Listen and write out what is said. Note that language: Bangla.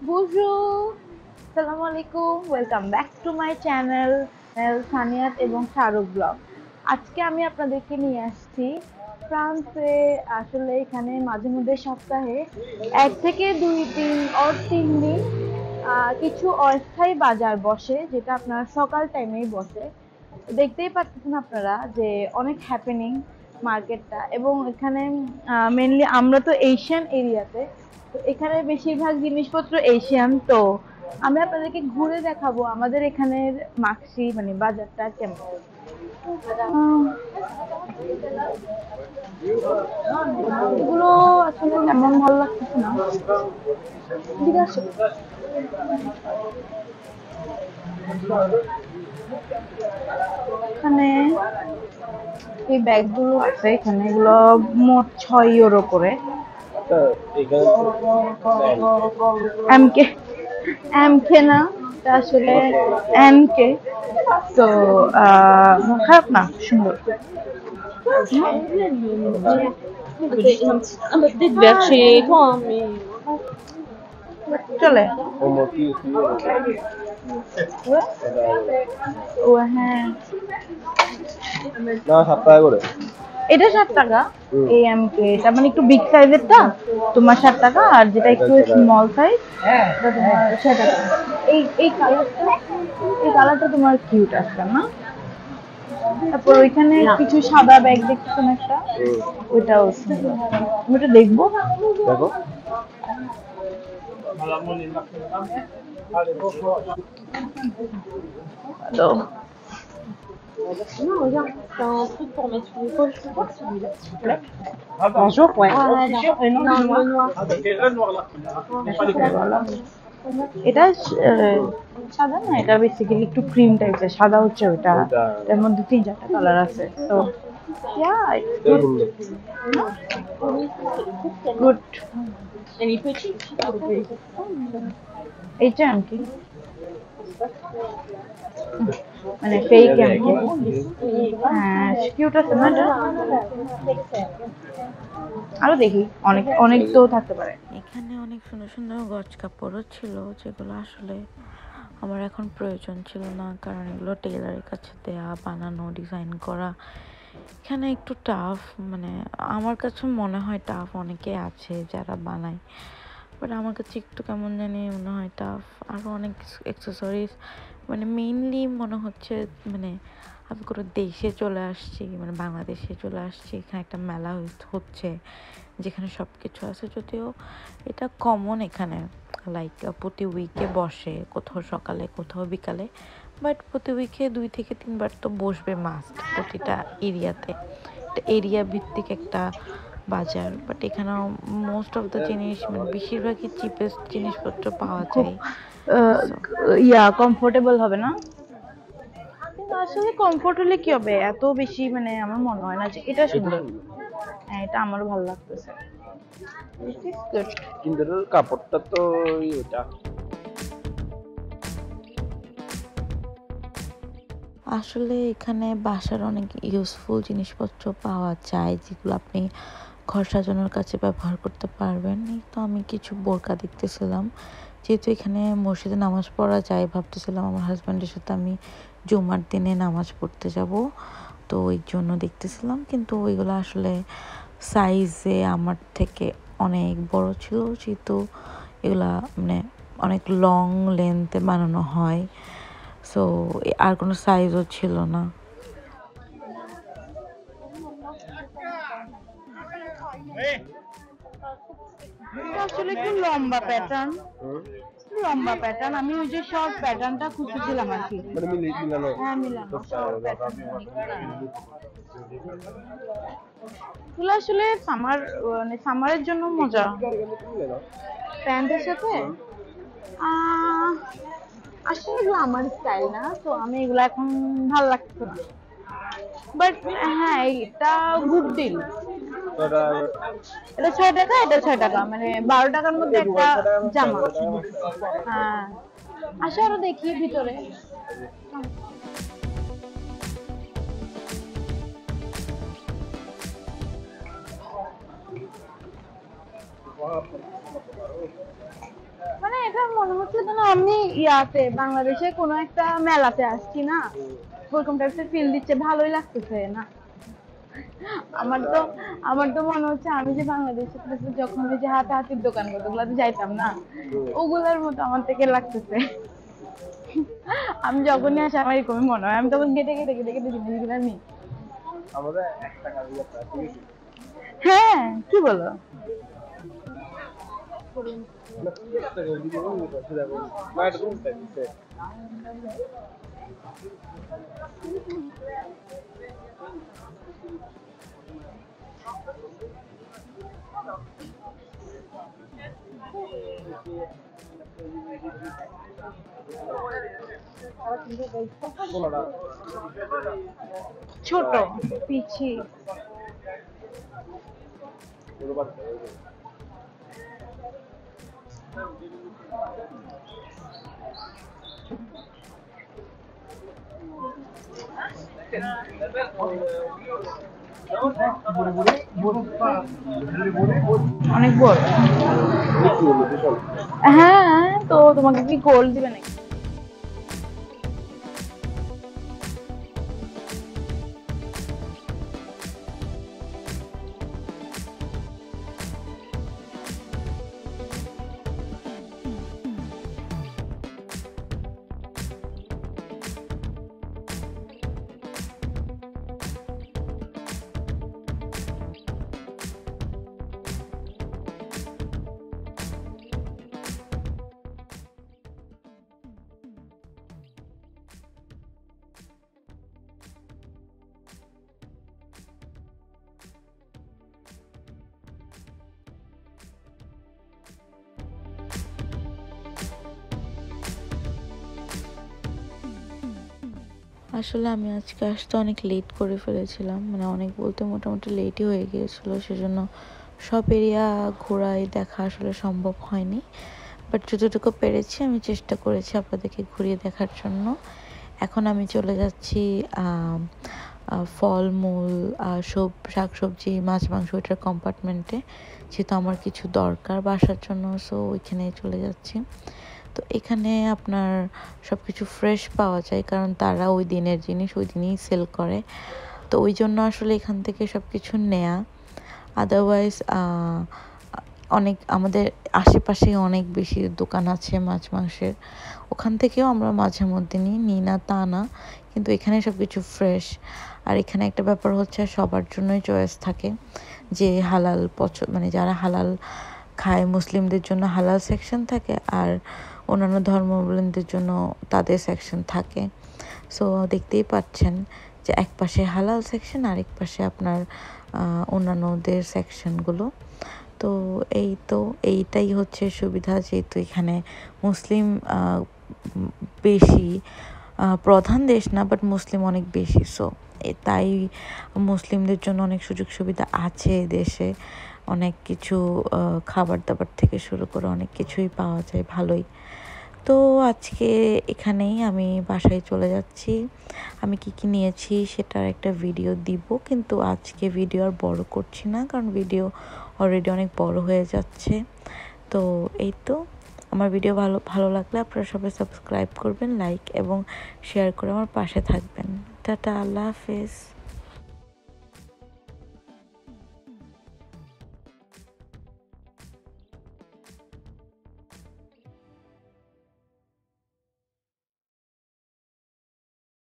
Bonjour, আসসালামু আলাইকুম, welcome back to my channel Saniyat এবং শাহরুখ ব্লগ। আজকে আমি আপনাদেরকে নিয়ে আসছি ফ্রান্সে। আসলে এখানে মাঝে মধ্যে সপ্তাহে 1 থেকে 2 3 কিছু অস্থায়ী বাজার বসে, যেটা আপনার সকাল টাইমেই বসে। দেখতেই পাচ্ছেন আপনারা যে অনেক হ্যাপেনিং মার্কেটটা, এবং এখানে মেনলি আমরা তো এশিয়ান এরিয়াতে, তো এখানে বেশিরভাগ জিনিসপত্র এশিয়ান। তো আমি আপনাদেরকে ঘুরে দেখাবো আমাদের এখানের মাক্সি মানে বাজারটা কেমন। এগুলো আসলে তেমন ভালো লাগতেছে না। ঠিক আছে, এখানে এই ব্যাগগুলো আছে, এখানে এগুলো মোট 6 ইউরো করে। এমকে এমকে না, এটা আসলে এমকে। তো খারাপ না, সুন্দর। Dit werk chez toi, mais চলে ও হ্যাঁ, না 7 টাকা করে। এটা 7 টাকা। এই এমকে এটা মানে একটু বিগ সাইজেরটা তোমার 7 টাকা, আর যেটা একটু স্মল সাইজ এটা তোমার 6 টাকা। এই কালারটা তোমার কিউট আসছে না? তারপর ওইখানে কিছু সাদা ব্যাগ দেখতেছেন একটা, ওইটাও সুন্দর। আমি ওটা দেখবো। দেখো তো non, regarde, c'est un truc pour mettre sous les poches. Je crois que c'est celui-là. bonjour, ouais. Ah, d'accord. Non, le noir. এটা সাদা না, এটা বেসিক্যালি একটু ক্রিম টাইপের। সাদা হচ্ছে ওটা, এর মধ্যে 3-4টা কালার আছে। তো গুড। Elle est petite. এইটা কি মানে ফেক এমকে? হ্যাঁ, কিউট আছে না এটা? আরো দেখি, অনেক অনেক তো থাকতে পারে। এখানে অনেক সুন্দর সুন্দর গজ কাপড়ও ছিল, যেগুলো আসলে আমার এখন প্রয়োজন ছিল না, কারণ এগুলো টেলারের কাছে দেয়া, বানানো, ডিজাইন করা এখানে একটু টাফ। মানে আমার কাছে মনে হয় টাফ, অনেকে আছে যারা বানায়, বাট আমার কাছে একটু কেমন জানি মনে হয় টাফ। আরও অনেক অ্যাক্সেসরিজ, মানে মেইনলি মনে হচ্ছে মানে আমি কোনো দেশে চলে আসছি, মানে বাংলাদেশে চলে আসছি। এখানে একটা মেলা হচ্ছে যেখানে সব কিছু আছে, যদিও এটা কমন এখানে, লাইক প্রতি উইকে বসে, কোথাও সকালে কোথাও বিকালে, বাট প্রতি উইকে 2 থেকে 3 বার তো বসবে মাস্ট প্রতিটা এরিয়াতে। এটা এরিয়া ভিত্তিক একটা বাজার, বাট এখানে মোস্ট অফ দ্য জিনিস মানে বেশিরভাগই চিপেস্ট জিনিসপত্র পাওয়া খুব যায়। কমফোর্টেবল হবে না? কিন্তু আসলে কমফোর্ট হলে কি হবে, এত বেশি মানে আমার মনে হয় না যে এটা সুন্দর। হ্যাঁ, এটা আমারও ভালো লাগতেছে। কিন্তু এটার কাপড়টা তো ওটা আসলে এখানে বাসার অনেক ইউজফুল জিনিসপত্র পাওয়া যায়, যেগুলো আপনি ঘর সাজানোর কাছে ব্যবহার করতে পারবেন। এই তো আমি কিছু বোরকা দেখতেছিলাম, যেহেতু এখানে মসজিদে নামাজ পড়া যায়, ভাবতেছিলাম আমার হাজব্যান্ডের সাথে আমি জুমার দিনে নামাজ পড়তে যাব, তো ওই জন্য দেখতেছিলাম। কিন্তু ওইগুলো আসলে সাইজে আমার থেকে অনেক বড় ছিল, যেহেতু এগুলা মানে অনেক লং লেন্থে বানানো হয়, সো আর কোনো সাইজও ছিল না। আসলে একটু লম্বা প্যাটার্ন, লম্বা প্যাটার্ন। আমি ওই যে শর্ট প্যাটার্নটা খুঁজেছিলাম আর কি। মানে মিলানো। হ্যাঁ, মিলানো শর্ট প্যাটার্ন। এগুলো আসলে সামার, মানে সামারের জন্য মজা। প্যান্টের সাথে আসলে এগুলো আমার স্টাইল না, তো আমি এগুলো এখন ভালো লাগছে না। বাট হ্যাঁ, এটা গুড ডিল। এটা 6 টাকা, এটা 6 টাকা, মানে 12 টাকার মধ্যে একটা জামা। হ্যাঁ, আসো আরো দেখি ভিতরে। মানে এটা মনে হচ্ছে যেন আমি ইয়াতে বাংলাদেশে কোনো একটা মেলাতে আসছি না, ওরকম টাইপের ফিল দিচ্ছে, ভালোই লাগতেছে না? আমার তো আমার তো মনে হচ্ছে আমি যে বাংলাদেশে থাকতে যখন ওই যে হাতাহাতির দোকান গুলোতে যাইতাম না, ওগুলার মতো আমার থেকে লাগতেছে। আমি যখনই আসি আমার এরকমই মনে হয়, আমি তখন কেটে কেটে কেটে কেটে জিনিস গুলো নিই। আমাদের 1 টাকা দিয়ে প্রায়, ঠিক আছে? হ্যাঁ, কি বলো? না, 1 টাকা দিয়ে আমি বলছি দেখো, না এটা তুমি দিচ্ছে। কোনটা? ছোট পিচ্ছি। ওটা বাদ দাও। অনেক বড়। হ্যাঁ, তো তোমাকে কি গোল দিবে নাকি? আসলে আমি আজকে আসতে অনেক লেট করে ফেলেছিলাম, মানে অনেক বলতে মোটামুটি লেটই হয়ে গিয়েছিল, সেজন্য সব এরিয়া ঘোরায় দেখা আসলে সম্ভব হয়নি। বাট যতটুকু পেরেছি আমি চেষ্টা করেছি আপনাদেরকে ঘুরিয়ে দেখার জন্য। এখন আমি চলে যাচ্ছি ফলমূল, সব শাকসবজি, মাছ মাংস ওইটার কম্পার্টমেন্টে, যেহেতু আমার কিছু দরকার বাসার জন্য, সো ওইখানে চলে যাচ্ছি। তো এখানে আপনার সব কিছু ফ্রেশ পাওয়া যায়, কারণ তারা ওই দিনের জিনিস ওই দিনই সেল করে, তো ওই জন্য আসলে এখান থেকে সব কিছু নেয়া। আদারওয়াইজ অনেক আমাদের আশেপাশে অনেক বেশি দোকান আছে মাছ মাংসের, ওখান থেকেও আমরা মাঝে মধ্যে নিই না তা না, কিন্তু এখানে সব কিছু ফ্রেশ। আর এখানে একটা ব্যাপার হচ্ছে সবার জন্যই চয়েস থাকে, যে হালাল মানে যারা হালাল খায় মুসলিমদের জন্য হালাল সেকশন থাকে, আর অন্যান্য ধর্মাবলম্বীদের জন্য তাদের সেকশন থাকে। সো দেখতেই পাচ্ছেন যে এক পাশে হালাল সেকশন, আরেক পাশে আপনার অন্যান্যদের সেকশনগুলো। তো এইটাই হচ্ছে সুবিধা, যেহেতু এখানে মুসলিম বেশি, প্রধান দেশ না বাট মুসলিম অনেক বেশি, সো তাই মুসলিমদের জন্য অনেক সুযোগ সুবিধা আছে দেশে। অনেক কিছু খাবার দাবার থেকে শুরু করে অনেক কিছুই পাওয়া যায় ভালোই। তো আজকে এখানেই আমি বাসায় চলে যাচ্ছি। আমি কি কি নিয়েছি সেটার একটা ভিডিও দিব, কিন্তু আজকে ভিডিও আর বড় করছি না, কারণ ভিডিও অলরেডি অনেক বড় হয়ে যাচ্ছে। তো এই তো, আমার ভিডিও ভালো লাগলে আপনারা সবাই সাবস্ক্রাইব করবেন, লাইক এবং শেয়ার করে আমার পাশে থাকবেন। টাটা, আল্লাহ হাফেজ।